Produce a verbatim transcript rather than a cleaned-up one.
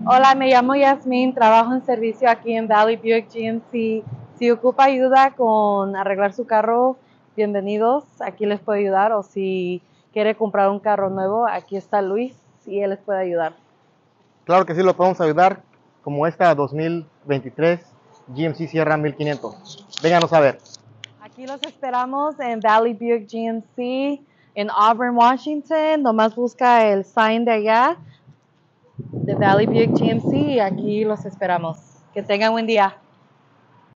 Hola, me llamo Yasmin, trabajo en servicio aquí en Valley Buick G M C. Si ocupa ayuda con arreglar su carro, bienvenidos, aquí les puedo ayudar. O si quiere comprar un carro nuevo, aquí está Luis y él les puede ayudar. Claro que sí, lo podemos ayudar, como esta dos mil veintitrés G M C Sierra mil quinientos. Vénganos a ver. Aquí los esperamos en Valley Buick G M C en Auburn, Washington. Nomás busca el sign de allá de Valley Buick G M C y aquí los esperamos. Que tengan buen día.